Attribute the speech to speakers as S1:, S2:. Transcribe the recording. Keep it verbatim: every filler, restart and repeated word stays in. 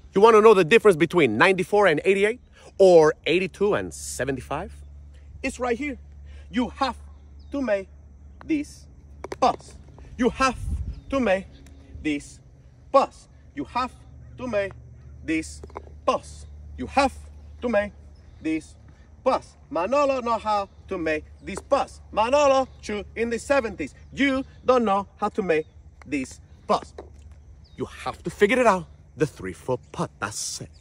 S1: You want to know the difference between ninety-four and eighty-eight or eighty-two and seventy-five? It's right here. You have to make this bus. You have to make this bus. You have to make this bus. You have to make this bus. Manolo know how to make this bus. Manolo true in the seventies. You don't know how to make this bus. You have to figure it out. The three-foot putt, that's it.